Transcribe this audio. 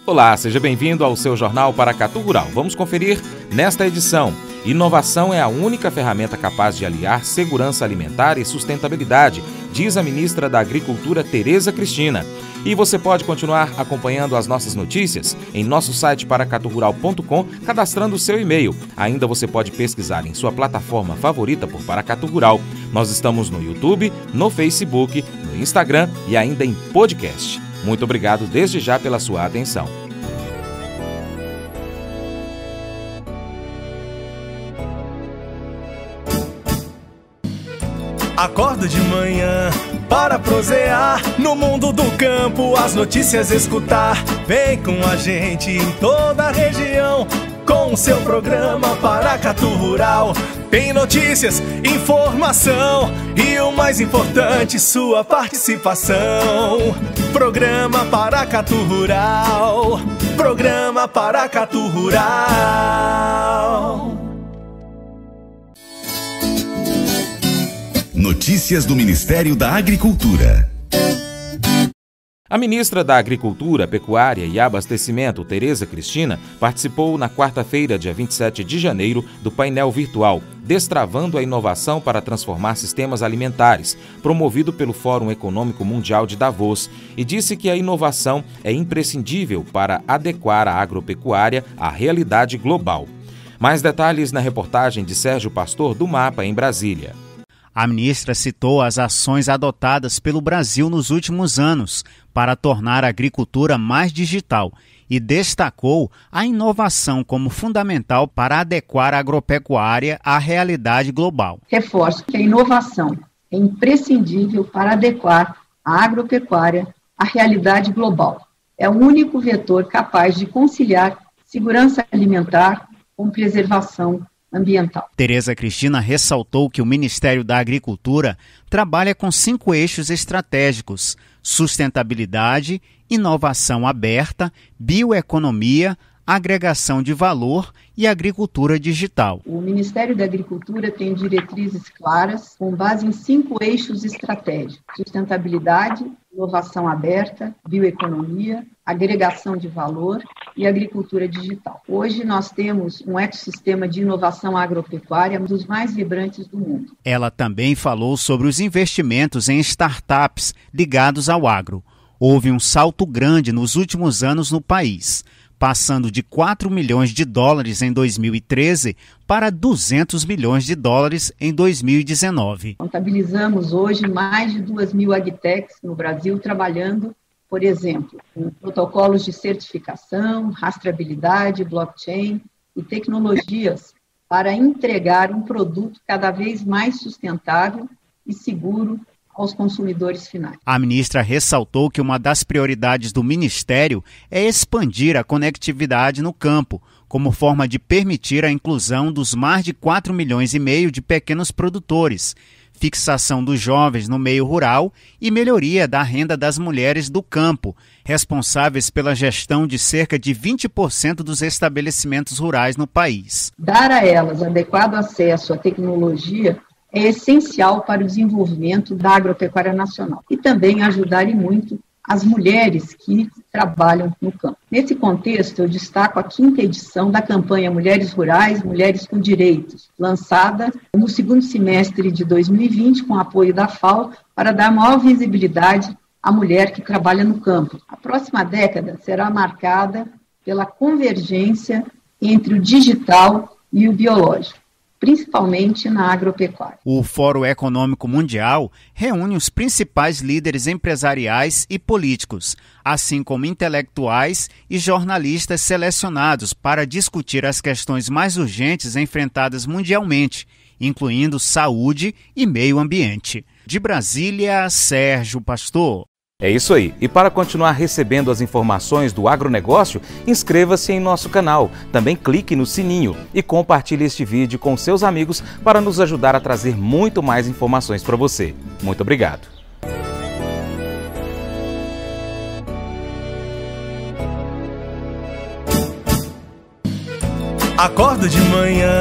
Olá, seja bem-vindo ao seu Jornal Paracatu Rural. Vamos conferir nesta edição. Inovação é a única ferramenta capaz de aliar segurança alimentar e sustentabilidade, diz a ministra da Agricultura, Tereza Cristina. E você pode continuar acompanhando as nossas notícias em nosso site paracaturural.com, cadastrando o seu e-mail. Ainda você pode pesquisar em sua plataforma favorita por Paracatu Rural. Nós estamos no YouTube, no Facebook, no Instagram e ainda em podcast. Muito obrigado desde já pela sua atenção. Acordo de manhã para prosear no mundo do campo, as notícias escutar. Vem com a gente em toda a região com o seu programa Paracatu Rural. Tem notícias, informação e o mais importante, sua participação. Programa Paracatu Rural. Programa Paracatu Rural. Notícias do Ministério da Agricultura. A ministra da Agricultura, Pecuária e Abastecimento, Tereza Cristina, participou na quarta-feira, dia 27 de janeiro, do painel virtual Destravando a Inovação para Transformar Sistemas Alimentares, promovido pelo Fórum Econômico Mundial de Davos, e disse que a inovação é imprescindível para adequar a agropecuária à realidade global. Mais detalhes na reportagem de Sérgio Pastor, do Mapa, em Brasília. A ministra citou as ações adotadas pelo Brasil nos últimos anos para tornar a agricultura mais digital e destacou a inovação como fundamental para adequar a agropecuária à realidade global. Reforço que a inovação é imprescindível para adequar a agropecuária à realidade global. É o único vetor capaz de conciliar segurança alimentar com preservação ambiental. Tereza Cristina ressaltou que o Ministério da Agricultura trabalha com 5 eixos estratégicos: sustentabilidade, inovação aberta, bioeconomia, agregação de valor e agricultura digital. O Ministério da Agricultura tem diretrizes claras com base em 5 eixos estratégicos: sustentabilidade, inovação aberta, bioeconomia, agregação de valor e agricultura digital. Hoje nós temos um ecossistema de inovação agropecuária um dos mais vibrantes do mundo. Ela também falou sobre os investimentos em startups ligados ao agro. Houve um salto grande nos últimos anos no país, passando de 4 milhões de dólares em 2013 para 200 milhões de dólares em 2019. Contabilizamos hoje mais de 2.000 agtechs no Brasil trabalhando, por exemplo, com protocolos de certificação, rastreabilidade, blockchain e tecnologias para entregar um produto cada vez mais sustentável e seguro aos consumidores finais. A ministra ressaltou que uma das prioridades do Ministério é expandir a conectividade no campo, como forma de permitir a inclusão dos mais de 4,5 milhões de pequenos produtores, fixação dos jovens no meio rural e melhoria da renda das mulheres do campo, responsáveis pela gestão de cerca de 20% dos estabelecimentos rurais no país. Dar a elas adequado acesso à tecnologia é essencial para o desenvolvimento da agropecuária nacional e também ajudar e muito as mulheres que trabalham no campo. Nesse contexto, eu destaco a 5ª edição da campanha Mulheres Rurais, Mulheres com Direitos, lançada no 2º semestre de 2020 com apoio da FAO para dar maior visibilidade à mulher que trabalha no campo. A próxima década será marcada pela convergência entre o digital e o biológico, principalmente na agropecuária. O Fórum Econômico Mundial reúne os principais líderes empresariais e políticos, assim como intelectuais e jornalistas selecionados para discutir as questões mais urgentes enfrentadas mundialmente, incluindo saúde e meio ambiente. De Brasília, Sérgio Pastor. É isso aí. E para continuar recebendo as informações do agronegócio, inscreva-se em nosso canal. Também clique no sininho e compartilhe este vídeo com seus amigos para nos ajudar a trazer muito mais informações para você. Muito obrigado. Acordo de manhã